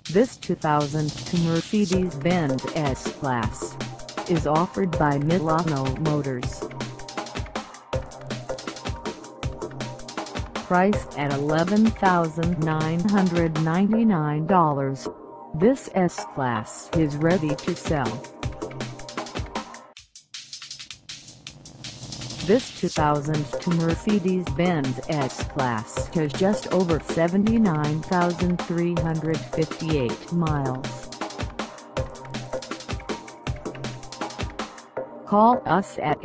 This 2002 Mercedes-Benz S-Class is offered by Milano Motors. Priced at $11,999, this S-Class is ready to sell. This 2002 Mercedes-Benz S-Class has just over 79,358 miles. Call us at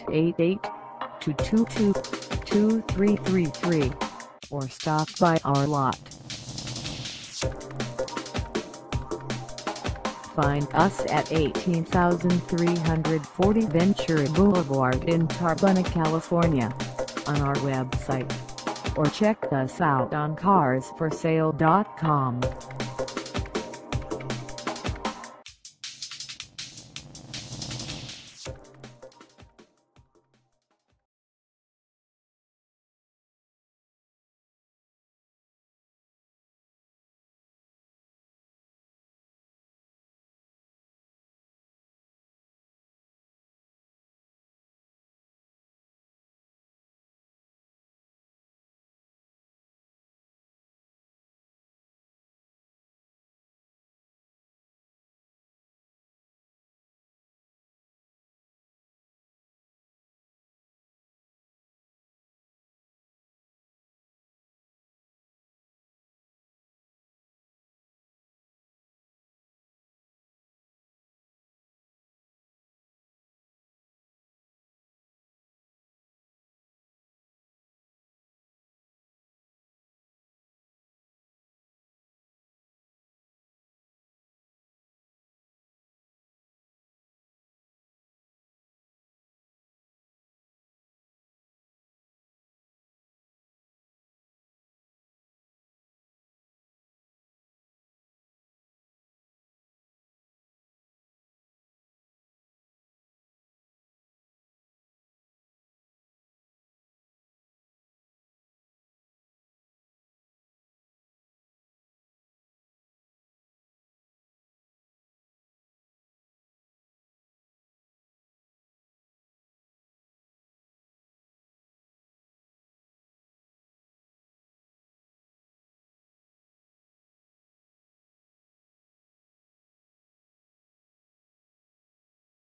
888-222-2333 or stop by our lot. Find us at 18340 Ventura Boulevard in Tarzana, California, on our website, or check us out on carsforsale.com.